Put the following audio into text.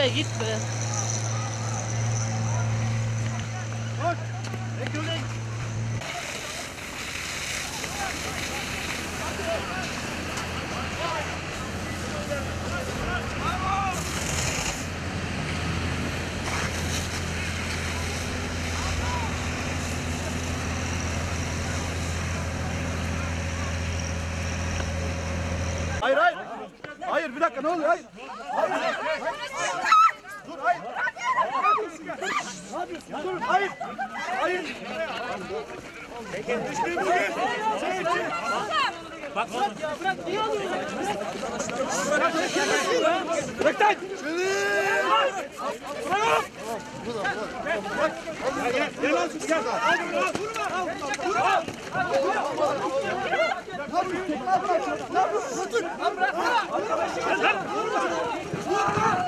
Oraya gitme. Hayır hayır. Hayır bir dakika ne oluyor? Hayır. Hayır. Dur hayır. Ne yapıyorsun? Dur hayır. Hayır. Bak ya bırak niye alıyorsun? Bırak lan. Bırak. Gel lan gel. Vurma. Ne yapıyorsun? Dur. Bırak.